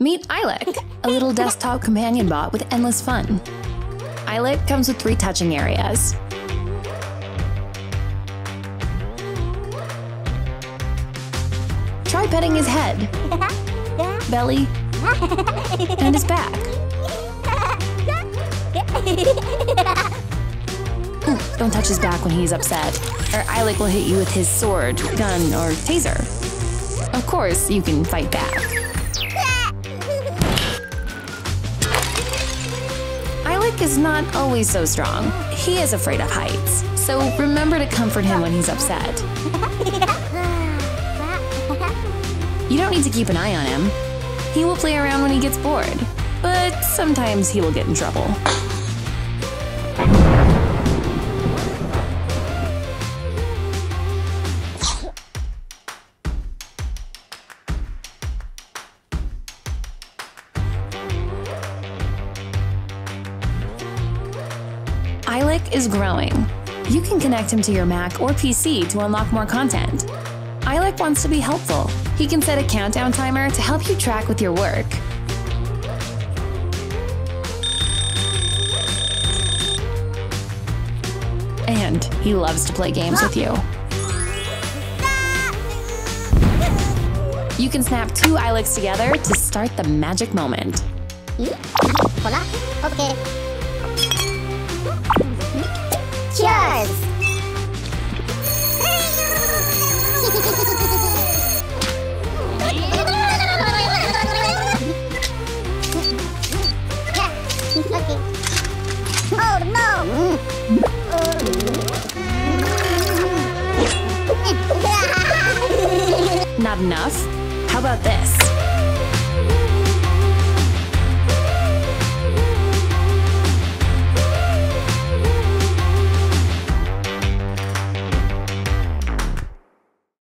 Meet Ilik, a little desktop companion bot with endless fun. Ilik comes with 3 touching areas. Try petting his head, belly, and his back. Ooh, don't touch his back when he's upset, or Ilik will hit you with his sword, gun, or taser. Of course, you can fight back. Ilik is not always so strong. He is afraid of heights, so remember to comfort him when he's upset. You don't need to keep an eye on him. He will play around when he gets bored, but sometimes he will get in trouble. Ilik is growing. You can connect him to your Mac or PC to unlock more content. Ilik wants to be helpful. He can set a countdown timer to help you track with your work. And he loves to play games with you. You can snap 2 Iliks together to start the magic moment. Okay. Cheers! Okay. Oh no! Not enough? How about this?